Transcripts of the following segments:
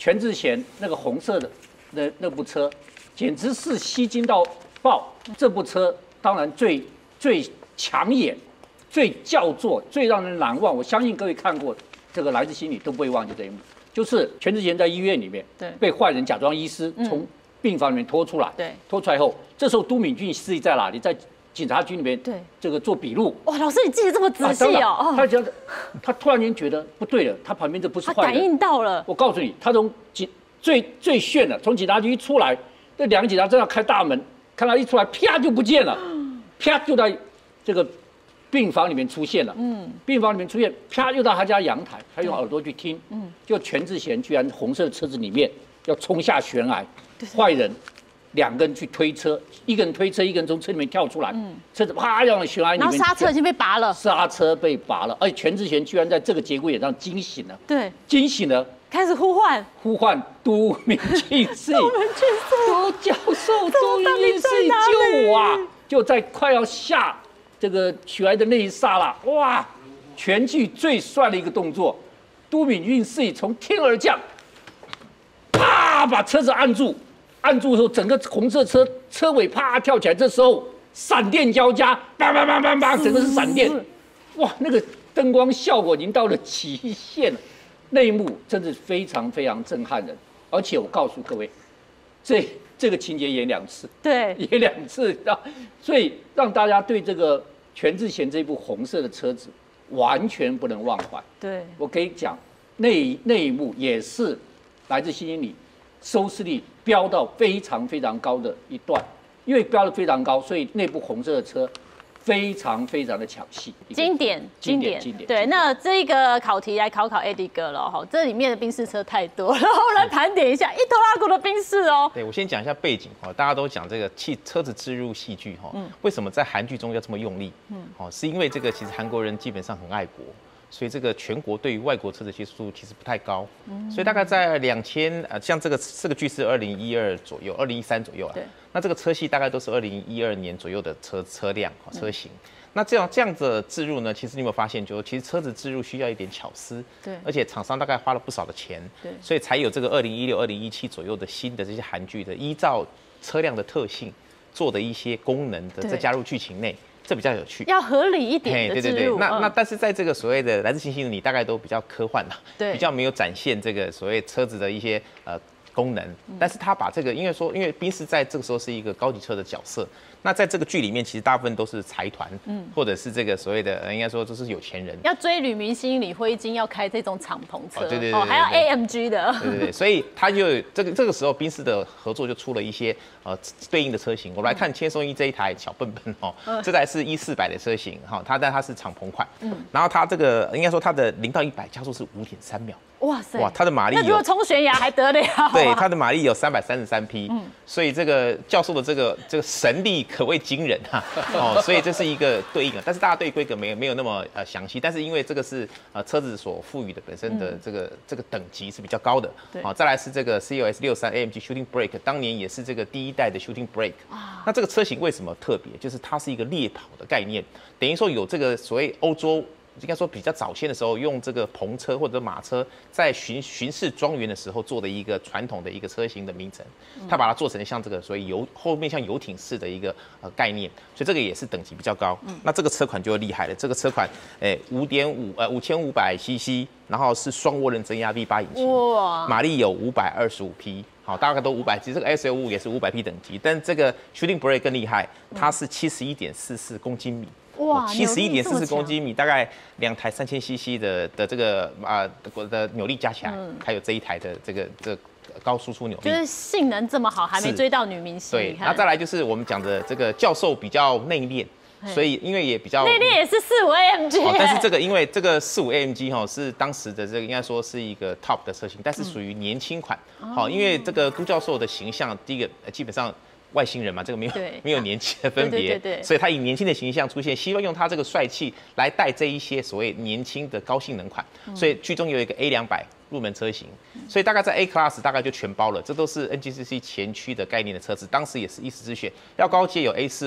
全智贤那个红色的那部车，简直是吸睛到爆。这部车当然最抢眼、最叫座、最让人难忘。我相信各位看过这个《来自星里》都不会忘记这一幕，就是全智贤在医院里面被坏人假装医师从病房里面拖出来，拖出来后，这时候都敏俊司机在哪里？在警察局里面，这个做笔录。 哇，老师你记得这么仔细哦！ 他突然间觉得不对了，他旁边这不是坏人， 他感应到了。 我告诉你，他从最炫的，从警察局一出来，这两个警察正要开大门，看他一出来，啪就不见了，啪就在这个病房里面出现了。病房里面出现，啪又到他家阳台，他用耳朵去听，就全智贤居然红色的车子里面要冲下悬崖，坏人。2个人去推车，一个人推车，一个人从车里面跳出来，车子啪让悬崖里面， 然后刹车已经被拔了， 刹车被拔了，而且全智贤居然在这个节骨眼上惊醒了，惊醒了， 开始呼唤都敏俊司，都教授，都敏俊司救我啊！就在快要下这个悬崖的那一刹那，哇，全剧最帅的一个动作，都敏俊司从天而降，啪把车子按住。按住后，整个红色车尾啪跳起来，这时候闪电交加，梆梆梆梆梆，整个是闪电，哇，那个灯光效果已经到了极限了，那一幕真是非常非常震撼人。而且我告诉各位，这个情节演2次，演2次，所以让大家对这个全智贤这部红色的车子完全不能忘怀。我可以讲，那一幕也是来自星星里收视率飙到非常非常高的一段，因为飙得非常高，所以那部红色的车非常非常的抢戏， 经典。对，那这个考题来考 Eddie 哥了哈，这里面的宾士车太多了，然后来盘点一下一拖拉库的宾士哦。 对，我先讲一下背景哈，大家都讲这个车子置入戏剧哈，为什么在韩剧中要这么用力？是因为这个其实韩国人基本上很爱国。所以这个全国对于外国车的接受度其实不太高，所以大概在像这个剧是2012左右，2013左右啊。那这个车系大概都是2012年左右的车辆车型。那这样子的置入呢，其实你有没有发现，就其实车子置入需要一点巧思，而且厂商大概花了不少的钱，所以才有这个2016、2017左右的新的这些韩剧的依照车辆的特性做的一些功能的再加入剧情内。这比较有趣， 要合理一点的置入。 那但是在这个所谓的来自星星的你，大概都比较科幻啦，比较没有展现这个所谓车子的一些功能。但是他把这个，因为宾士在这个时候是一个高级车的角色，那在这个剧里面，其实大部分都是财团，或者是这个所谓的应该说都是有钱人。 要追女明星李慧晶，要开这种敞篷车， 对， 还要 AMG 的， 对，所以他就这个时候宾士的合作就出了一些对应的车型。我们来看千颂伊这一台小笨笨这台是1400的车型但它是敞篷款，然后它这个应该说它的0到100加速是5.3秒。 哇， 它的马力那如果冲悬崖还得了？ 对，它的马力有333匹，所以这个教授的这个神力可谓惊人所以这是一个对应的，但是大家对规格没有那么详细，但是因为这个是车子所赋予的本身的这个等级是比较高的，再来是这个 CLS 63 AMG Shooting Brake， 当年也是这个第1代的 Shooting Brake， 那这个车型为什么特别？就是它是一个猎跑的概念，等于说有这个所谓欧洲。应该说比较早先的时候，用这个篷车或者马车在巡视庄园的时候做的一个传统的一个车型的名称，它把它做成像这个所以后面像游艇式的一个概念，所以这个也是等级比较高。那这个车款就厉害了，这个车款5500 cc， 然后是双涡轮增压 V8 引擎，马力有525匹。好，大概都500，其实这个 SL5 也是500匹等级，但这个 Shooting Brake 更厉害，它是71.44公斤米。 哇 ，71.44公斤米，大概2台3000cc 的这个的扭力加起来，还有这一台的这个高输出扭力， 就是性能这么好，还没追到女明星。 对，那再来就是我们讲的这个教授比较内敛。所以因为也比较内敛也是45 AMG， 但是这个因为这个45 AMG是当时的这个应该说是一个 top 的车型，但是属于年轻款。因为这个都教授的形象，第一个基本上。外星人嘛，这个没有年纪的分别，所以他以年轻的形象出现，希望用他这个帅气来带这一些所谓年轻的高性能款。所以剧中有一个 A200入门车型，所以大概在 A Class 大概就全包了，这都是 NGCC 前驱的概念的车子，当时也是一时之选。要高阶有 A45。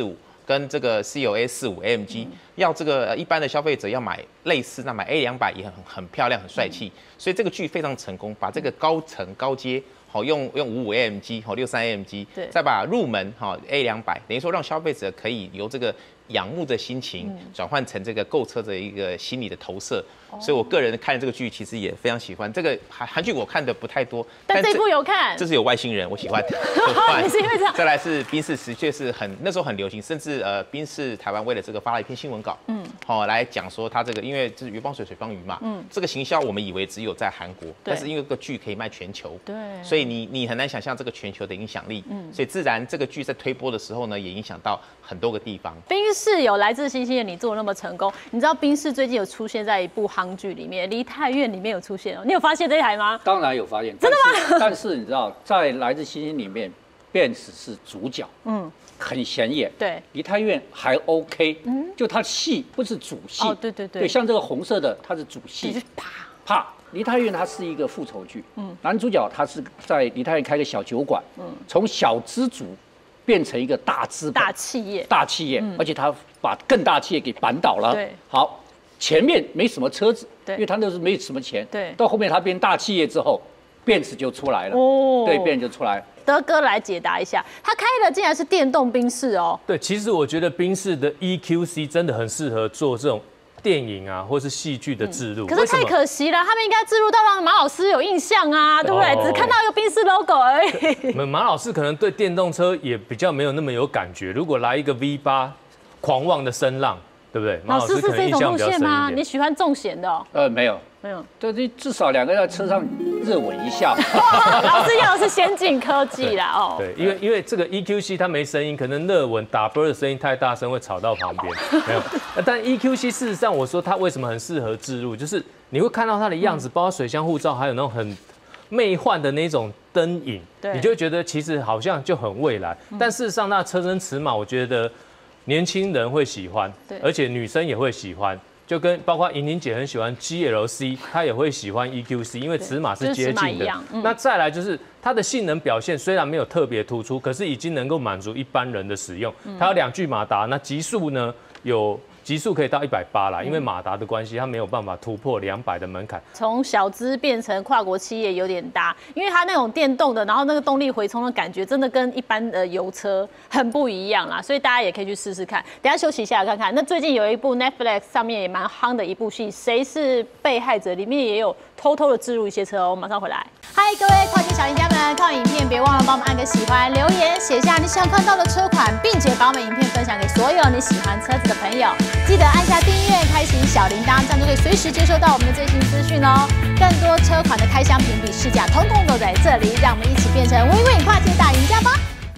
跟这个 CLA 45 AMG，要这个一般的消费者要买类似，那买 A200也很漂亮，很帅气，所以这个剧非常成功，把这个高层高阶。好用55 AMG， 好63 AMG， 再把入门好 A200， 等于说让消费者可以由这个仰慕的心情转换成这个购车的一个心理的投射。所以我个人看这个剧其实也非常喜欢。这个韩剧我看的不太多， 但这部有看， 这是有外星人，我喜欢。 你是因为这样？ 再来是宾士，的确是那时候很流行，甚至宾士台湾为了这个发了一篇新闻稿，来讲说他这个因为这是鱼帮水，水帮鱼嘛，这个行销我们以为只有在韩国，但是因为这个剧可以卖全球， 对， 所以你很难想象这个全球的影响力，所以自然这个剧在推播的时候呢，也影响到很多个地方。 宾士有来自星星的你做那么成功，你知道宾士最近有出现在一部韩剧里面，《梨泰院》里面有出现哦，你有发现这一台吗？ 当然有发现， 真的吗？ 但是你知道，在《来自星星》里面，Benz是主角，很显眼。 对， 梨泰院还 OK，就它戏不是主戏。 哦，对， 像这个红色的，它是主戏。啪！梨泰院它是一个复仇剧，男主角他是在梨泰院开个小酒馆，从小资族变成一个大资本、大企业，而且他把更大企业给扳倒了。 对， 好，前面没什么车子，因为他那时候没什么钱。 对， 到后面他变大企业之后，Benz就出来了。哦，对，Benz就出来了。 德哥来解答一下，他开的竟然是电动宾士哦。 对，其实我觉得宾士的 EQC 真的很适合做这种电影啊，或是戏剧的置入。 可是太可惜了，他们应该置入到让马老师有印象啊，对不对？只看到一个宾士 logo 而已。 马老师可能对电动车也比较没有那么有感觉。如果来一个 V8 狂妄的声浪，对不对？ 老师是这种路线吗？你喜欢重咸的哦？ 没有。对，至少两个在车上热吻一下。 老师要的是先进科技啦，哦。 对，因为这个 EQC 它没声音，可能热吻打啵的声音太大声会吵到旁边。没有，但 EQC 事实上我说它为什么很适合置入，就是你会看到它的样子，包括水箱护罩，还有那种很魅幻的那种灯影，你就会觉得其实好像就很未来。但事实上，那车身尺码，我觉得年轻人会喜欢，而且女生也会喜欢。就跟包括莹莹姐很喜欢 GLC， 她也会喜欢 EQC， 因为尺码是接近的。那再来就是它的性能表现虽然没有特别突出，可是已经能够满足一般人的使用。它有2具马达，那极速呢有。极速可以到180啦，因为马达的关系，它没有办法突破200的门槛。 从小资变成跨国企业有点大，因为它那种电动的，然后那个动力回充的感觉，真的跟一般的油车很不一样啦，所以大家也可以去试试看。等一下休息一下看看。那最近有一部 Netflix 上面也蛮夯的一部戏，谁是被害者？里面也有偷偷的置入一些车哦，我马上回来。嗨，各位跨界小赢家们，看完影片别忘了帮我们按个喜欢，留言写下你想看到的车款，并且把我们影片分享给所有你喜欢车子的朋友。记得按下订阅，开启小铃铛，这样就可以随时接收到我们的最新资讯哦。更多车款的开箱评比试驾，统统都在这里，让我们一起变成 Win Win 跨界大